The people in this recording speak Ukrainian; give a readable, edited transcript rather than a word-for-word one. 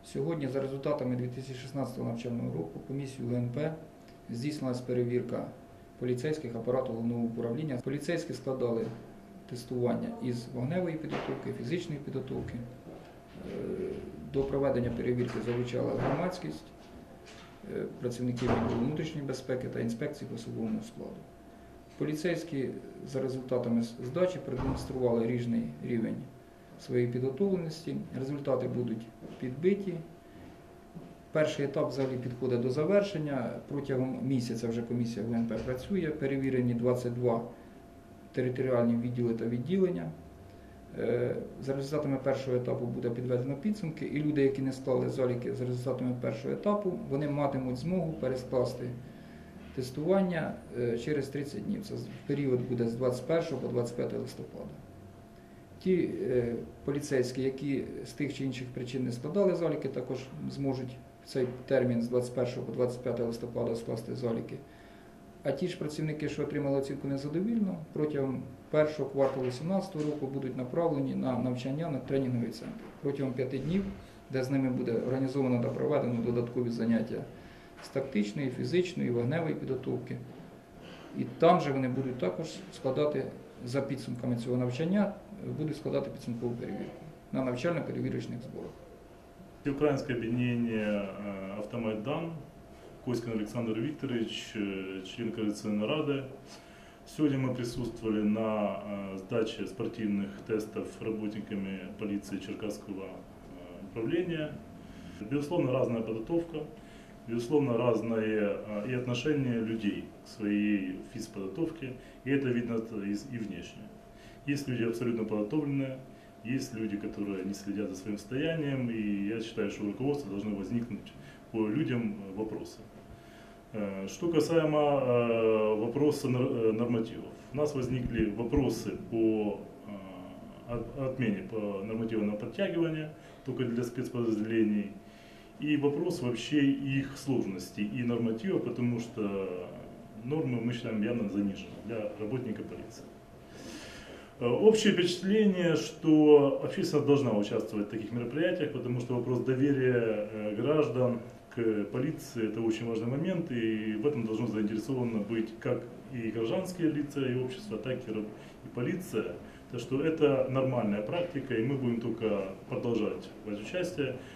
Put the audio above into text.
Сьогодні за результатами 2016 навчального року комісією ГНП здійснилась перевірка поліцейських апарату головного управління. Поліцейські складали тестування із вогневої підготовки, фізичної підготовки. До проведення перевірки залучала громадськість, працівників відділу внутрішньої безпеки та інспекції по особовому складу. Поліцейські за результатами здачі продемонстрували різний рівень своєї підготовленості. Результати будуть підбиті. Перший етап взагалі підходить до завершення. Протягом місяця вже комісія ГНП працює. Перевірені 22 територіальні відділи та відділення. За результатами першого етапу буде підведено підсумки, і люди, які не склали заліки за результатами першого етапу, вони матимуть змогу перескласти тестування через 30 днів. Це період буде з 21 по 25 листопада. Ті поліцейські, які з тих чи інших причин не складали заліки, також зможуть в цей термін з 21 по 25 листопада скласти заліки. А ті ж працівники, що отримали оцінку незадовільно, протягом першого кварталу 2017 року будуть направлені на навчання на тренінговий центр. Протягом 5 днів, де з ними буде організовано та проведено додаткові заняття з тактичної, фізичної, вогневої підготовки. І там же вони будуть також складати, за підсумками цього навчання, будуть складати підсумкову перевірку на навчально-перевірочних зборах. Українське об'єднання «Автомайдан», Коськин Александр Викторович, член Координационной рады. Сегодня мы присутствовали на сдаче спортивных тестов работниками полиции Черкасского управления. Безусловно, разная подготовка, безусловно, разное и отношение людей к своей физподготовке, и это видно и внешне. Есть люди абсолютно подготовленные, есть люди, которые не следят за своим состоянием, и я считаю, что у руководства должны возникнуть по людям вопросы. Что касаемо вопроса нормативов. У нас возникли вопросы по отмене по нормативного подтягивания только для спецподразделений и вопрос вообще их сложности и норматива, потому что нормы мы считаем явно занижены для работника полиции. Общее впечатление, что общественность должна участвовать в таких мероприятиях, потому что вопрос доверия граждан к полиции – это очень важный момент, и в этом должно заинтересовано быть как и гражданские лица, и общество, так и полиция. Так что это нормальная практика, и мы будем только продолжать брать участие.